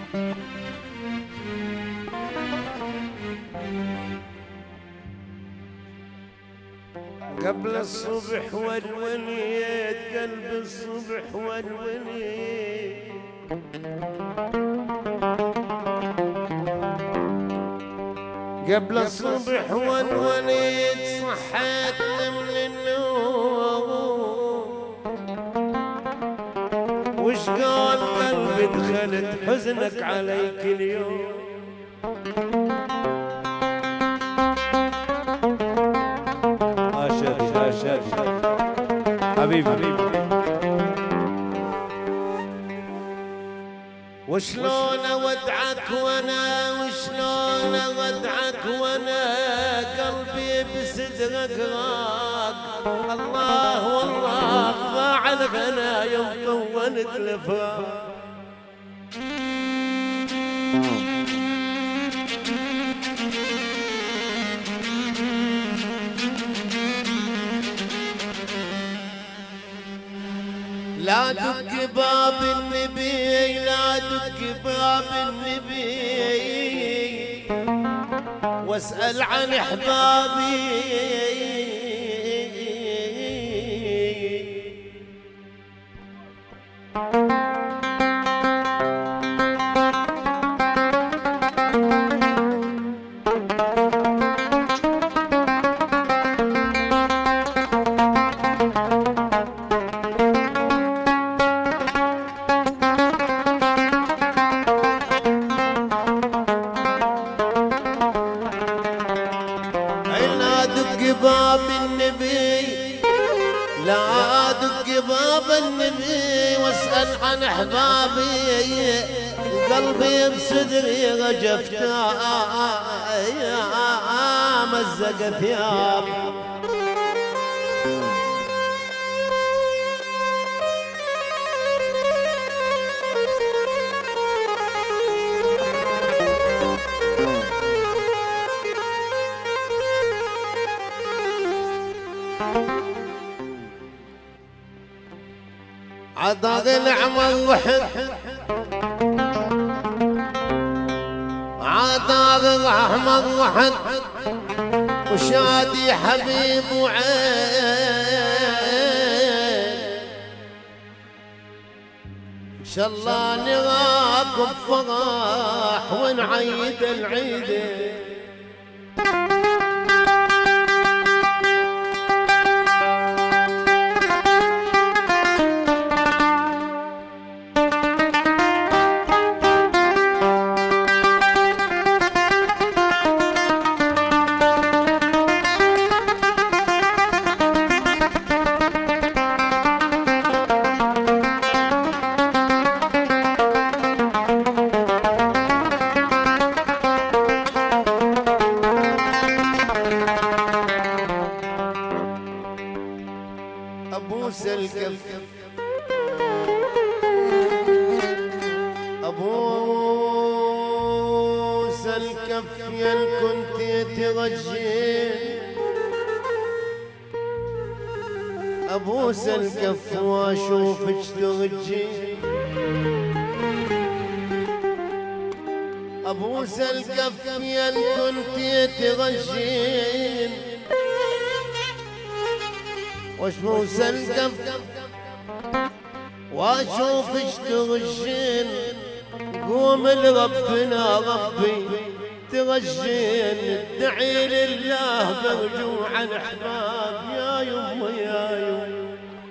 قبل الصبح والونيت قلب الصبح والونيت قبل الصبح والونيت صحيتنا من النوم وش قال قلبي دخلت حزنك عليك اليوم حبيبي وشلون اودعك وانا وشلون اودعك وانا قلبي بصدرك راق الله والله ضاع الغنايم طونت الفراق لا دق باب النبي لا دق باب النبي واسأل عن احبابي باب النبي لا دق باب النبي واسأل عن احبابي قلبي بصدري غجفت مزق ثياب عضاق العمر وحد عضاق الأحمر وحد وشادي حبيب وعين إن شاء الله نراكم فرح ونعيد العيدين أبوس الكف أبوس الكف يا كنت تغجين أبوس الكف واشوفك تغجين أبوس الكف يا كنت تغجين واشبوس الكف واشوفش تغشين قوم لربنا ربي تغشين ادعي لله برجوع الاحباب يا يمه يا يمه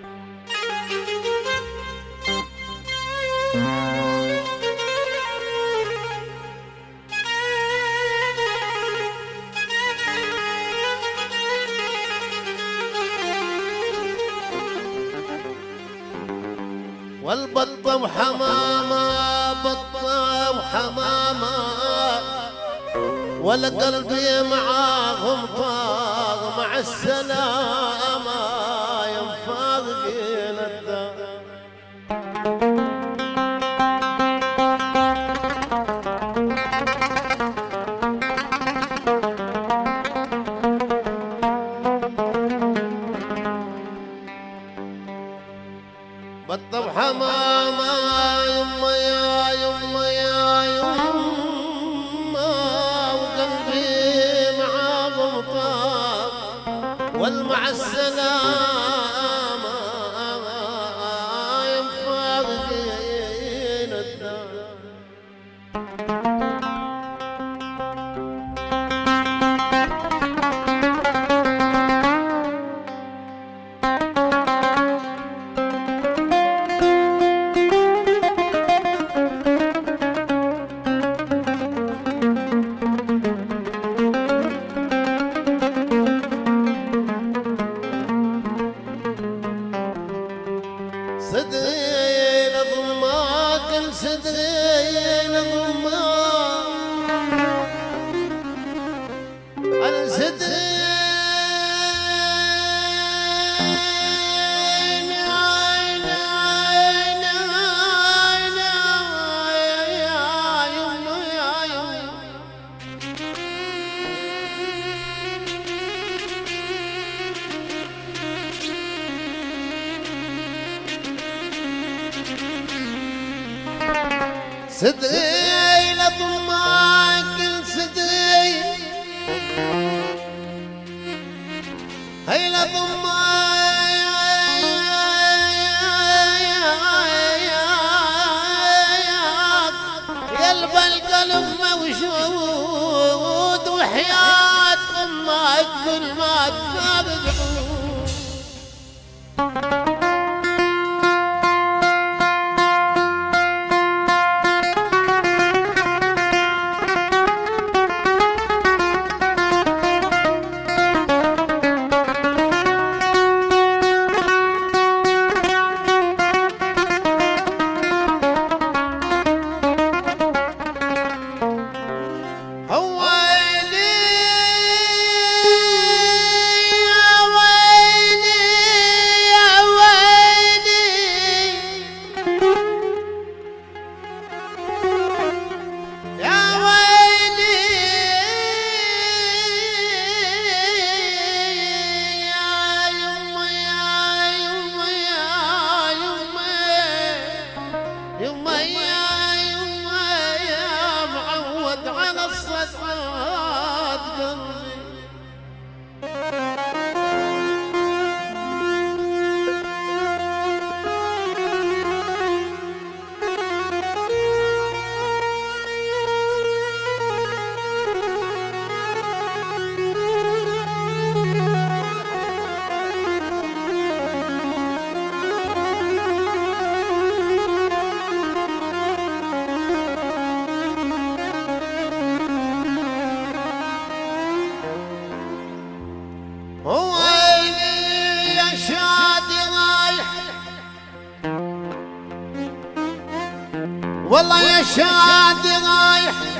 والبطة وحمامة بطة وحمامة ولا قلبي معاهم طار مع السلامة يا مفارقين الدار بطة وحمامة يما يا يما يا مع السلامة يفارقين الدار. صدري لضماك صدري لضماك على صدري صدري لضماك صدري هي لضماك قلب القلب موجود وحياة امك كل ما تفرقوا. والله يا شادي رايح